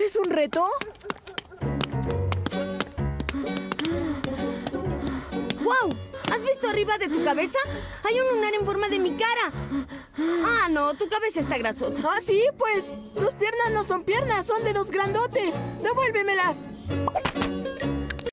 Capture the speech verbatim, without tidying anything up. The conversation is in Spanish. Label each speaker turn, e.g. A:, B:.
A: ¿Es un reto?
B: ¡Wow! ¿Has visto arriba de tu cabeza? Hay un lunar en forma de mi cara. Ah, no, tu cabeza está grasosa.
A: Ah, sí, pues tus piernas no son piernas, son dedos grandotes. Devuélvemelas.